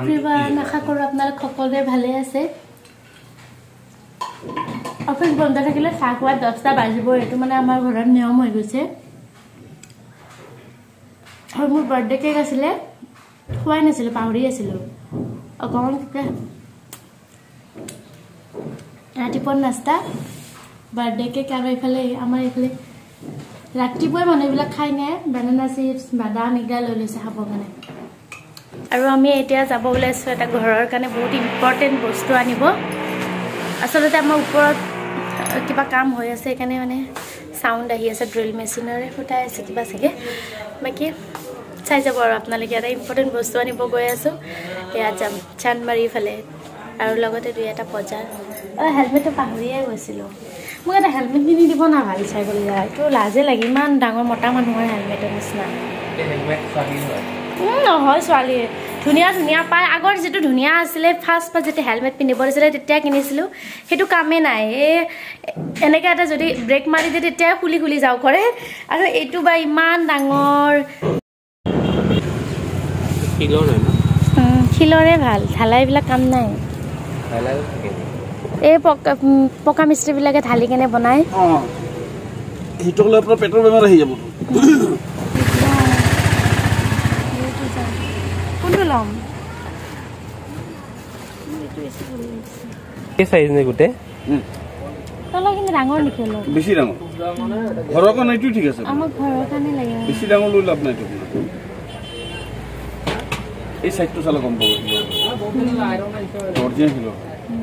everyone আশা কৰোঁ আপোনালোক সকলোৱে ভালে আছে অফিস বন্ধ থাকিলে চাহ খোৱা 10টা বাজিব এটো মানে আমাৰ ঘৰৰ নিয়ম হৈ গৈছে আৰু মোৰ বাৰ্থডে কেক আছিলে খোৱাই নাছিল পাহৰি আছিলো অকমান ৰাতিপুৱাৰ নাস্তা বাৰ্থডে কেক আৰু ইফালে আমাৰ ইফালে ৰাতিপুৱাই মানুহবিলাক খাই নে বানানা চিপছ বাদাম এগা লৈ লৈছে খাব কাৰণে আৰু আমি এতিয়া যাব ওলাইছো এটা ঘৰৰ কাৰণে বহুত ইম্পৰ্টেন্ট বস্তু আনিব আসলতে আমাৰ ওপৰত কিবা কাম হৈ আছে এখানে মানে সাউন্ড আহি আছে ড্ৰিল মেচিনৰে ফুটাই আছে কিবা সকে বাকি চাই যাব আৰু আপোনালোকে এটা ইম্পৰ্টেন্ট বস্তু আনিব গৈ আছো এয়া যাম চানমাৰি ফালে আৰু লগতে দুই এটা বজাৰ হেলমেটটো পাহৰিয়ে গৈছিলো মই এটা হেলমেট কিনি দিব না ভাল চাই গলি যায় তো লাজে লাগি ইমান ডাঙৰ মোটা মানুহৰ হেলমেটৰ নিচিনা হেলমেট ছোৱালী হয় নহয় ছোৱালী ধুনিয়া ধুনিয়া পাই আগৰ যেটো ধুনিয়া আছিল ফাৰ্স্ট যেতে হেলমেট পিন্ধিব দিছিল তেতিয়া কিনিছিলো হেতু কামে নাই এনেকা এটা যদি ব্ৰেক মাৰি দে তেতিয়া খুলি খুলি যাও কৰে আৰু এটু বা ইমান ডাঙৰ কিলো নাই না খিলৰে ভাল ঢালাই বিলাক কাম নাই ঢালাই থাকে এই পকা মিস্ত্ৰী বিলাকে ঢালি কেনে বনাই হিটকলে আপোনাৰ পেটৰ বেমাৰ আহি যাব কোনটো লম কি সাইজ নে গুটে তলা কিন্তু ডাঙৰ নিখেলো বেছি ডাঙৰ ঘৰৰ কাৰণে এইটো ঠিক আছে আমাৰ ঘৰৰ কাৰণে লাগে বেছি ডাঙৰ লৈ লাভ নাই তো এই সাইজটো চালা কম পাব অৰিজিনাল কিলো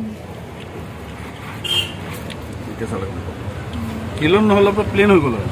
এটা চালা কিলো নহলে আপোনাৰ প্লেন হৈ গ'ল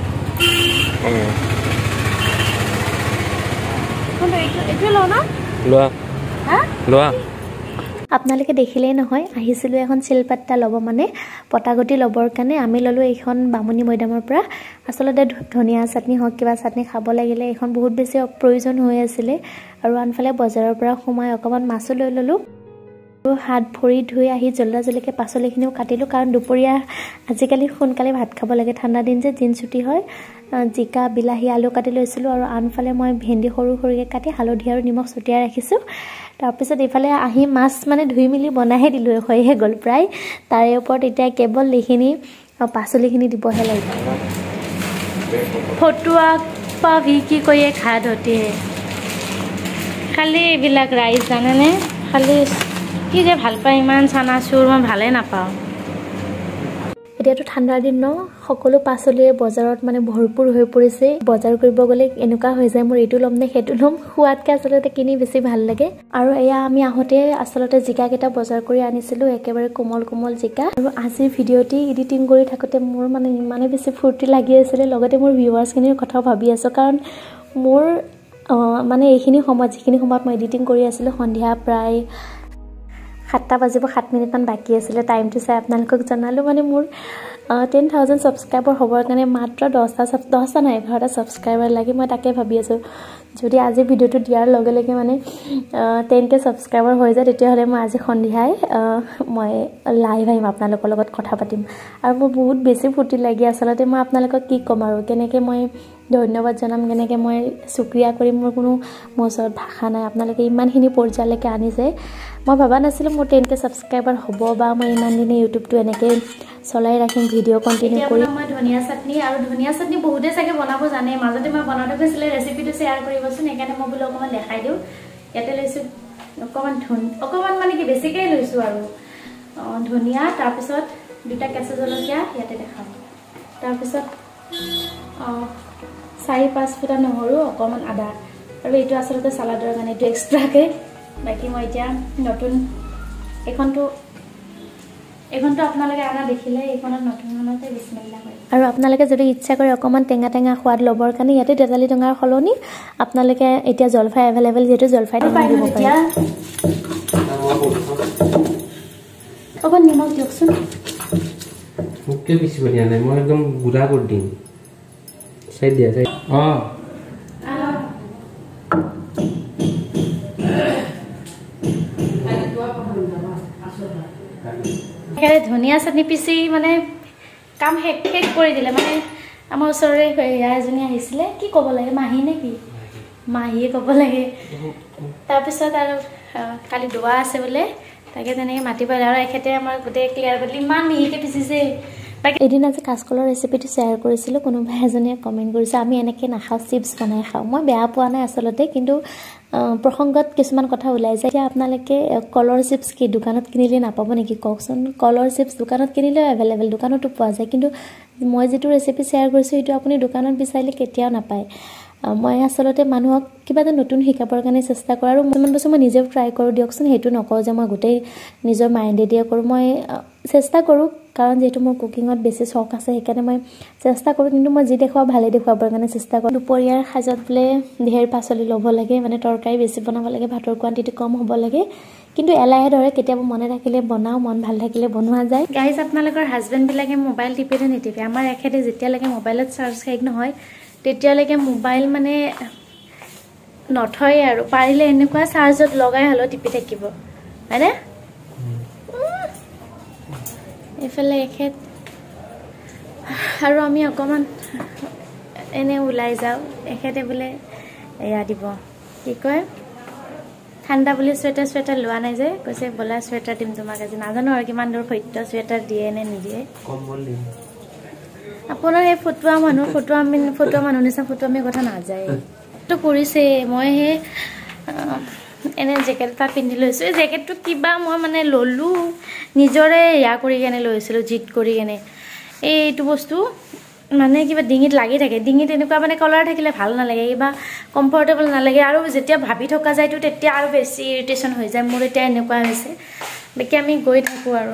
এইটো লো না লোৱা হা লোৱা আপোনালোকে দেখিলেই নহয় আহিছিলো এখন চিলপাট্টা ল'ব মানে পটাগতি ল'বৰ কাৰণে আমি ললো এইখন বামুনি মৈদামৰ পৰা আসলতে ধনিয়া চাটনি হক কিবা চাটনি খাব লাগিলে এখন বহুত বেছি প্ৰয়োজন হৈ আছিল আৰু আনফালে বজাৰৰ পৰা সোমাই অকমান মাছ লৈ ললো হাত ভৰি ধুই আহি জলদা জলকে পাছলিখিনিও কাটিলো কাৰণ দুপৰীয়া আজিকালি সোনকালে ভাত খাব লাগে ঠাণ্ডা দিন যে দিন ছুটি হয় জিকা বিলাহী আলু কাটি লৈছিলো আৰু আনফালে মই ভেন্দি সৰু সৰুকে কাটি হালধি আৰু নিমখ ছটিয়াই ৰাখিছো তাৰ পিছত ইফালে আহি মাছ মানে ধুই মিলি বনাহে দিলো হৈহে গল প্ৰায় তাৰে ওপৰত এতিয়া কেৱল লিখিনি পাছলিখিনি দিবহে লাগিব ফটুৱা পাভি কি কয়ে খাদ হতে খালি বিলাক ৰাইজ জানেনে খালি কি যে ভাল পাই ইমান চানাচুৰ মই ভালে নাপাওঁ এতিয়াতো ঠাণ্ডাৰ দিন ন সকলো পাছলিয়ে বজাৰত মানে ভৰপুৰ হৈ পৰিছে বজাৰ কৰিব গলে এনেকুৱা হৈ যায় মোৰ এইটো লম নে হেতু লম খুৱাতকে আসলতে কিনি বেছি ভাল লাগে আৰু এয়া আমি আহতে আসলতে জিকা কেটা বজাৰ কৰি আনিছিলো একেবাৰে কোমল কোমল জিকা আৰু আজিৰ ভিডিওটি এডিটিং কৰি থাকতে মোৰ মানে ইমানে বেছি ফুৰ্তি লাগি আছিল লগতে মোৰ ভিউৱাৰ্ছ খিনিৰ কথা ভাবি আছো কাৰণ মোৰ মানে এইখিনি সময়ত মই এডিটিং কৰি আছিলো সন্ধিয়া প্ৰায় 7টা বাজিব 7 মিনিট মান বাকি আছিল টাইমটো চাই আপোনালোকক জনালো মানে মোৰ 10000 সাবস্ক্ৰাইবাৰ হ'বৰ কাৰণে মাত্ৰ 10টা নাই 11টা সাবস্ক্ৰাইবাৰ লাগি মই তাকে ভাবি আছো যদি আজি ভিডিওটো দিয়াৰ লগে লগে মানে 10k সাবস্ক্ৰাইবাৰ হৈ যায় তেতিয়া হলে মই আজি সন্ধিয়াই মই লাইভ আহিম আপোনালোকৰ লগত কথা পাতিম আৰু মোৰ বহুত বেছি ফুৰ্তি লাগি আসলতে মই আপোনালোকক কি কম আৰু কেনেকে মই ধন্যবাদ জনাম কেনেকে মই শুকৰিয়া কৰিম মোৰ কোনো মোচত ভাষা নাই আপোনালোকে ইমানখিনি পৰ্যায়লৈকে আনিছে মই ভাবা নাছিলো মোৰ 10k সাবস্ক্ৰাইবাৰ হ'ব বা মই ইমান দিনে ইউটিউবটো এনেকে চলাই ৰাখিম ভিডিও কন্টিনিউ কৰি মই ধনিয়া চাটনি বহুতে চাগে বনাব জানে মাজতে মই বনাওতে কৈছিল ৰেচিপিটো শেয়াৰ কৰিবচোন একানে মই বলে অকমান দেখাই দিও ইয়াতে লৈছো অকমান মানে কি বেছিকৈ লৈছো আৰু ধনিয়া তাৰ পিছত দুটা কেঁচা জলকীয়া ইয়াতে দেখাম তাৰ পিছত 4-5 ফুটা নহৰু অকমান আদা আৰু এইটো আসলতে সালাডৰ কাৰণে এইটো এক্সট্ৰাকে বাকি মই এতিয়া নতুন এখনটো আপোনালোকে আনা দেখিলে এইখনত নতুন মানতে বিসমিল্লাহ কৰে আৰু আপোনালোকে যদি ইচ্ছা কৰে অকমান টেঙা টেঙা সোৱাদ লবৰ কাৰণে ইয়াতে তেতালি টেঙাৰ খলনি আপোনালোকে এতিয়া জলফাই अवेलेबल যেটো জলফাইটো পাই দিব পাৰে অকন নিমখ দিয়কচোন মুখে বেছি বনিয়া নাই মই একদম গুড়া কৰি দিম চাই দিয়া চাই ধনিয়া চাটনি পিছি মানে কাম শেষ কৰি দিলে মানে আমাৰ ওচৰৰে এজনী আহিছিলে কি ক'ব লাগে মাহী নে কি মাহীয়ে ক'ব লাগে তাৰ পিছত আৰু কালি দোৱা আছে বোলে তাকে তেনেকৈ মাতিব আৰু এখেতে আমাৰ গোটেই ক্লিয়াৰ কৰিলে ইমান মিহিকৈ পিচিছে এদিন আজি কাচকলৰ ৰেচিপিটো শ্বেয়াৰ কৰিছিলোঁ কোনোবাই এজনীয়ে কমেণ্ট কৰিছে আমি এনেকৈ নাখাওঁ চিপছ বনাই খাওঁ মই বেয়া পোৱা নাই আচলতে কিন্তু প্ৰসংগত কিছুমান কথা ওলাই যায় এতিয়া আপোনালোকে কলৰ চিপছ কি দোকানত কিনিলে নাপাব নেকি কওকচোন কলৰ চিপছ দোকানত কিনিলেও এভেইলেবল দোকানতো পোৱা যায় কিন্তু মই যিটো ৰেচিপি শ্বেয়াৰ কৰিছোঁ সেইটো আপুনি দোকানত বিচাৰিলে কেতিয়াও নাপায় মই আচলতে মানুহক কিবা এটা নতুন শিকাবৰ কাৰণে চেষ্টা কৰোঁ আৰু কিছুমান বস্তু মই নিজেও ট্ৰাই কৰোঁ দিয়কচোন সেইটো নকওঁ যে মই গোটেই নিজৰ মাইণ্ডেদিয়ে কৰোঁ মই চেষ্টা কৰোঁ কাৰণ যেহেতু মোৰ কুকিঙত বেছি চখ আছে সেইকাৰণে মই চেষ্টা কৰোঁ কিন্তু মই যি দেখুৱাওঁ ভালে দেখুৱাবৰ কাৰণে চেষ্টা কৰোঁ দুপৰীয়াৰ সাজত বোলে ঢেৰ পাচলি ল'ব লাগে মানে তৰকাৰী বেছি বনাব লাগে ভাতৰ কোৱান্টিটি কম হ'ব লাগে কিন্তু এলাহে ধৰে কেতিয়াবা মনে থাকিলে বনাওঁ মন ভাল থাকিলে বনোৱা যায় গাইজ আপোনালোকৰ হাজবেণ্ডবিলাকে মোবাইল টিপে নিটিপে আমাৰ এখেতে যেতিয়ালৈকে মোবাইলত চাৰ্জ শেষ নহয় তেতিয়ালৈকে মোবাইল মানে নথয় আৰু পাৰিলে এনেকুৱা চাৰ্জত লগাই হ'লেও টিপি থাকিব হয়নে এইফালে এখেত আৰু আমি অকণমান এনে ওলাই যাওঁ এখেতে বোলে এয়া দিব কি কয় ঠাণ্ডা বুলি চুৱেটাৰ লোৱা নাই যে কৈছে বলা চুৱেটাৰ দিম তোমাক আজি নাজানো আৰু কিমান দূৰ সত্য চুৱেটাৰ দিয়ে নে নিদিয়ে আপোনাৰ এই ফটোৱা মানুহ নিচিনা ফটোৱামি কথা নাযায় তো পৰিছে মই সেই এনে জেকেট এটা পিন্ধি লৈছোঁ এই জেকেটটো কিবা মই মানে ল'লোঁ নিজৰে এয়া কৰি কেনে লৈছিলোঁ জিত কৰি কেনে এইটো বস্তু মানে কিবা ডিঙিত লাগি থাকে ডিঙিত এনেকুৱা মানে কলাৰ থাকিলে ভাল নালাগে কিবা কমফৰ্টেবল নালাগে আৰু যেতিয়া ভাবি থকা যায়তো তেতিয়া আৰু বেছি ইৰিটেশ্যন হৈ যায় মোৰ এতিয়া এনেকুৱা হৈছে বাকী আমি গৈ থাকোঁ আৰু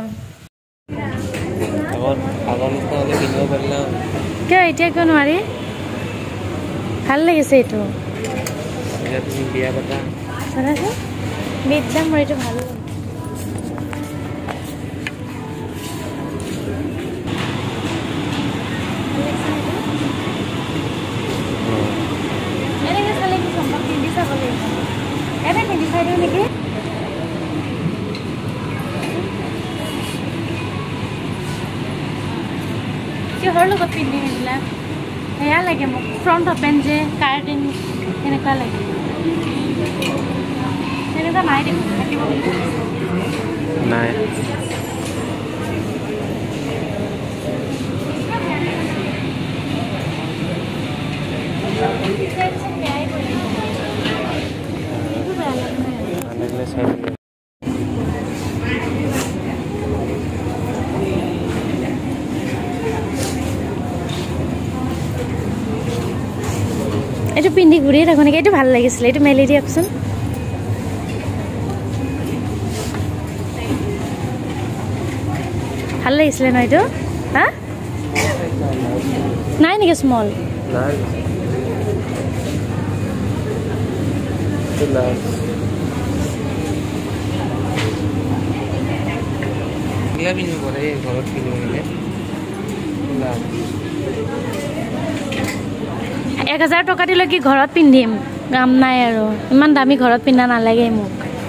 কিয় এতিয়া কিয় নোৱাৰি ভাল লাগিছে এইটো বিয়া পতা বিয়াত যাম মোৰ এইটো ভাল লাগে এনেকৈ চালে কি সম্ভৱ পিন্ধি চাব লাগিব এনে পিন্ধি চাই দিওঁ নেকি কিহৰ লগত পিন্ধিম এইবিলাক সেয়া লাগে মোক ফ্ৰণ্ট অপেন যে কাৰ্টেন এনেকুৱা লাগে এনেকুৱা নাই দেখোন থাকিব নাই এইটো পিন্ধি ঘূৰিয়ে থাকোঁ নেকি এইটো ভাল লাগিছিলে এইটো মেলি দিয়কচোন ভাল লাগিছিলে ন এইটো হা নাই নেকি স্মল ঘৰত কিনিলে 1000 টকা দিলে কি ঘৰত পিন্ধিম কাম নাই আৰু ইমান দামী ঘৰত পিন্ধা নালাগে মোক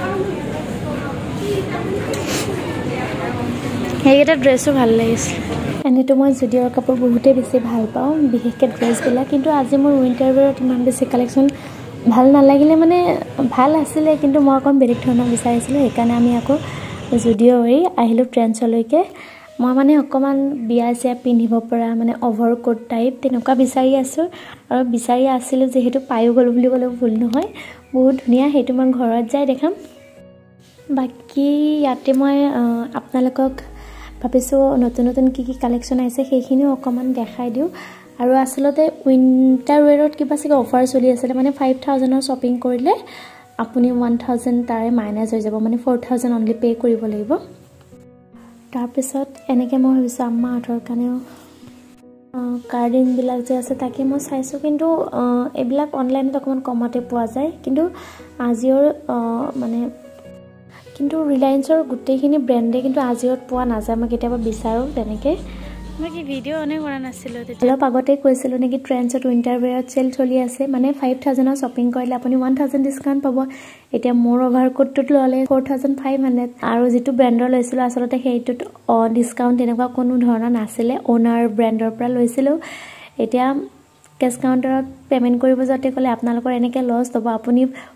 সেইকেইটা ড্ৰেছো ভাল লাগিছে এনেতো মই জুডিঅ'ৰ কাপোৰ বহুতেই বেছি ভাল পাওঁ বিশেষকৈ ড্ৰেছবিলাক কিন্তু আজি মোৰ উইণ্টাৰ ৱেৰত ইমান বেছি কালেকশ্যন ভাল নালাগিলে মানে ভাল আছিলে কিন্তু মই অকণ বেলেগ ধৰণৰ বিচাৰিছিলোঁ সেইকাৰণে আমি আকৌ জুডিঅ' হৈ আহিলোঁ ট্ৰেন্ডছলৈকে মই মানে অকণমান বিয়া চিয়া পিন্ধিব পৰা মানে অভাৰ কোট টাইপ তেনেকুৱা বিচাৰি আছোঁ আৰু বিচাৰি আছিলোঁ যিহেতু পায়ো গ'লোঁ বুলি ক'লেও ভুল নহয় বহুত ধুনীয়া সেইটো মই ঘৰত যাই দেখাম বাকী ইয়াতে মই আপোনালোকক ভাবিছোঁ নতুন নতুন কি কি কালেকশ্যন আহিছে সেইখিনিও অকণমান দেখাই দিওঁ আৰু আচলতে উইণ্টাৰ ৱেৰত কিবা চাগে অফাৰ চলি আছিলে মানে 5000ৰ শ্বপিং কৰিলে আপুনি 1000 তাৰে মাইনাছ হৈ যাব মানে 4000 অনলি পে' কৰিব লাগিব তাৰপিছত এনেকৈ মই ভাবিছোঁ আম্মাহঁতৰ কাৰণেও কাৰ্ডিনবিলাক যে আছে তাকে মই চাইছোঁ কিন্তু এইবিলাক অনলাইনত অকণমান কমতে পোৱা যায় কিন্তু আজিঅ'ৰ মানে কিন্তু ৰিলায়েন্সৰ গোটেইখিনি ব্ৰেণ্ডে কিন্তু আজিঅ'ত পোৱা নাযায় মই কেতিয়াবা বিচাৰোঁ তেনেকৈ মই কি ভিডিঅ' অনে কৰা নাছিলোঁ তেতিয়া অলপ আগতে কৈছিলোঁ নেকি ট্ৰেন্ডছত উইণ্টাৰ ৱেৰত চেল চলি আছে মানে 5000ৰ শ্বপিং কৰিলে আপুনি 1000 ডিছকাউণ্ট পাব এতিয়া মোৰ অভাৰ কোটটোত ল'লে 4500 আৰু যিটো ব্ৰেণ্ডৰ লৈছিলোঁ আচলতে সেইটোত ডিছকাউণ্ট তেনেকুৱা কোনো ধৰণৰ নাছিলে অ'নাৰ ব্ৰেণ্ডৰ পৰা লৈছিলোঁ এতিয়া কেছ কাউণ্টাৰত পে'মেণ্ট কৰিব যাওঁতে ক'লে আপোনালোকৰ এনেকৈ লছ হ'ব আপুনি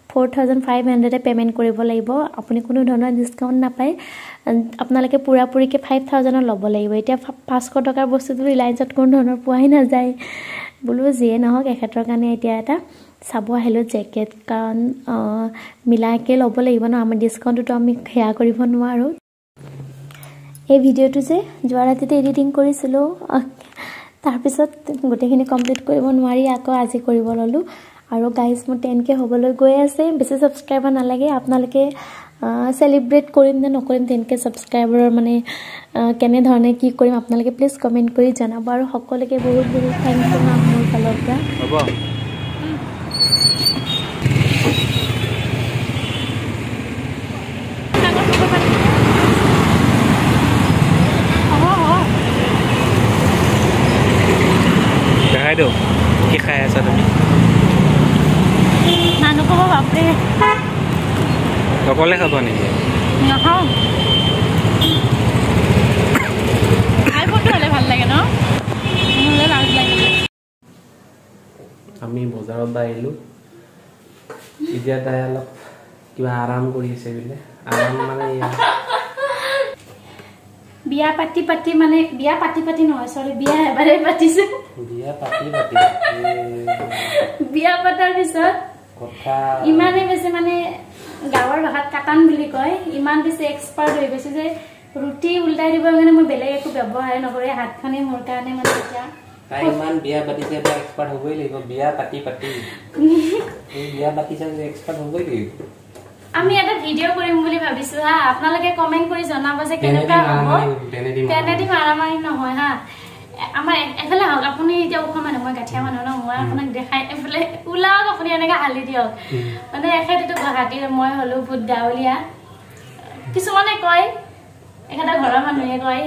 4500 পেমেন্ট কৰিব লাগিব আপুনি কোনো ধৰণৰ ডিসকাউন্ট নাপায় আপোনালোকে পুৰাপুৰিকে 5000 ল'ব লাগিব এতিয়া 500 টকাৰ বস্তুটো ৰিলায়েন্সত কোন ধৰণৰ পোৱাই না যায় বলো যিয়ে নহক এখেতৰ কাৰণে এতিয়া এটা চাব আহিলো জেকেট কাৰণ মিলাকে ল'ব লাগিব ন আমাৰ ডিসকাউন্টটো আমি খেয়া কৰিব নোৱাৰো এই ভিডিওটো যে যোৱা ৰাতিতে এডিটিং কৰিছিলো তাৰ পিছত গোটেইখিনি কমপ্লিট কৰিব নোৱাৰি আকৌ আজি কৰিব ললো আৰু গাইস মোৰ 10k হ'বলৈ গৈ আছে বেছি সাবস্ক্ৰাইবাৰ নালাগে আপোনালোকে সেলিব্ৰেট কৰিম নে নকৰিম 10k সাবস্ক্ৰাইবাৰৰ মানে কেনে ধৰণে কি কৰিম আপোনালোকে প্লিজ কমেন্ট কৰি জনাব আৰু সকলোকে বহুত বহুত থ্যাংক ইউ মোৰ ফালৰ পৰা হ'ব দেখাই দিও কি খাই আছা তুমি নানু কব বাপৰে সকলে খাব নেকি নাখাও আইফোনটো হলে ভাল লাগে ন নহলে লাজ লাগে আমি বজাৰত আহিলো এতিয়া তাই অলপ কিবা আৰাম কৰি আছে বিলে আৰাম মানে বিয়া পাতি মানে বিয়া পাতি নহয় সৰি বিয়া এবাৰে পাতিছে বিয়া পাতাৰ পিছত কথা ইমানে বেছি মানে গাঁৱৰ ভাষাত কাটান বুলি কয় ইমান বেছি এক্সপাৰ্ট হৈ গৈছে যে ৰুটি উল্টাই দিব কাৰণে মই বেলেগ একো ব্যৱহাৰ নকৰে হাতখনে মোৰ কাৰণে মানে এতিয়া তাই ইমান বিয়া পাতিছে বা এক্সপাৰ্ট হ'বই লাগিব বিয়া পাতি এই বিয়া পাতিছে যে এক্সপাৰ্ট হ'বই লাগিব আমি এটা ভিডিও কৰিম বুলি ভাবিছো হা আপোনালোকে কমেন্ট কৰি জনাব যে কেনেকা হ'ব তেনেদি মাৰামাৰি নহয় হা আমাৰ এফালে হক আপুনি এতিয়া উখ মানে মই গাঠিয়া মানুহ ন মই আপোনাক দেখাই এফালে উলাওক আপুনি এনেকা হালি দিয়ক মানে এখেতেটো গুৱাহাটীৰ মই হলো বহুত গাঁৱলীয়া কিছুমানে কয় এখেতে ঘৰৰ মানুহে কয়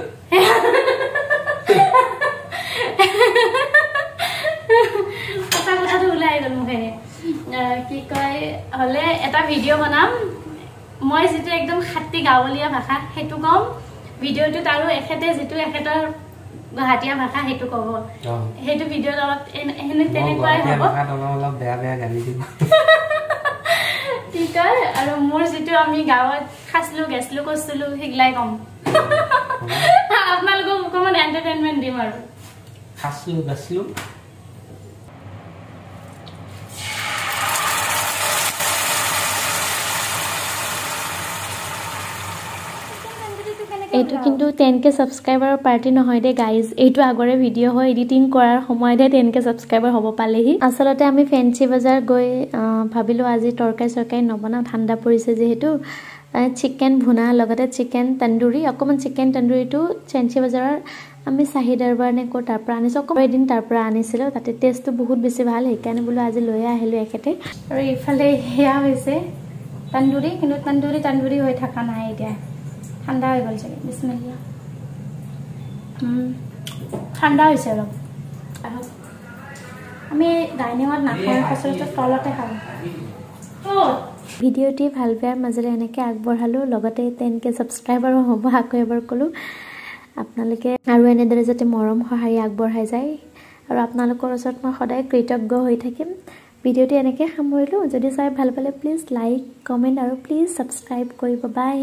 কথাটো ওলাই গ'ল মুখেৰে কি কয় হলে এটা ভিডিও বনাম মই যেটো একদম খাতি গাঁৱলীয়া ভাষা হেতু কম ভিডিওটো আৰু এখেতে যেটো এখেতৰ গুৱাহাটীয়া ভাষা হেতু কব হেতু ভিডিওত অলপ এনে তেনেকুৱাই হ'ব অলপ বেয়া গালি দিব ঠিক আছে আৰু মোৰ যেটো আমি গাঁৱত খাসলো গেছলো কছলো হিগলাই কম আপোনালোকক অকমান এন্টাৰটেইনমেন্ট দিম আৰু খাসলো গেছলো এইটো কিন্তু 10k সাবস্ক্রাইবাৰৰ পাৰ্টি নহয় দে গাইজ এইটো আগৰে ভিডিও হয় এডিটিং কৰাৰ সময়তে 10k সাবস্ক্রাইবাৰ হ'ব পালেহি আসলতে আমি ফেন্সি বাজাৰ গৈ ভাবিলো আজি তৰকাৰী নবনা ঠাণ্ডা পৰিছে যেহেতু চিকেন ভুনা লগতে চিকেন তন্দুৰী অকমান চিকেন তন্দুৰীটো ফেন্সি বাজাৰৰ আমি শাহী দৰবাৰ নে কো তাৰ পৰা আনিছো অকমান দিন তাৰ পৰা আনিছিলো তাতে টেষ্টটো বহুত বেছি ভাল সেইকাৰণে বলো আজি লৈ আহিলো একেতে আৰু ইফালে হেয়া হৈছে তন্দুৰী কিন্তু তন্দুৰী হৈ থকা নাই এতিয়া ঠাণ্ডা হৈ গল চাগে বিসমিল্লাহ ঠাণ্ডা হৈছে অলপ আমি ডাইনিঙত নাখাওঁ সচৰাচৰ তলতে খাওঁ ভিডিওটি ভাল বেয়াৰ মাজেৰে এনেকৈ আগবঢ়ালো লগতে 10k সাবস্ক্ৰাইবাৰ হ'ব আকৌ এবাৰ কলো আপোনালোকে আৰু এনেদৰে যাতে মৰম সহায় আগবঢ়াই যায় আৰু আপোনালোকৰ ওচৰত মই সদায় কৃতজ্ঞ হৈ থাকিম ভিডিওটি এনেকৈ সামৰিলো যদি চাই ভাল পালে প্লিজ লাইক কমেন্ট আৰু প্লিজ সাবস্ক্ৰাইব কৰিব বাই